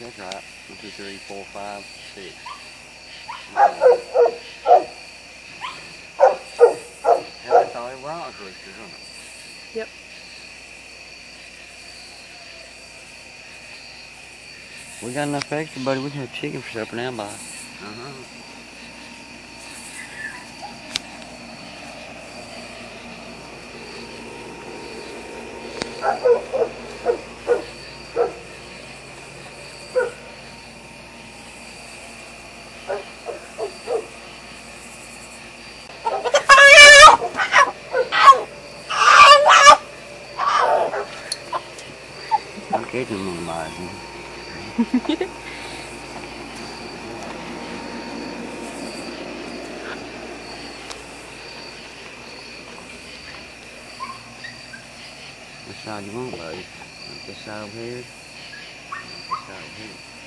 That's right. 1, 2, 3, 4, 5, 6. Hell, that's all them rock roosters, isn't it? Yep. We got enough extra, buddy. We can have chicken for supper now, bye. Uh-huh. I'm catching them on the bison. Which side you want, buddy? This side over here? This side over here?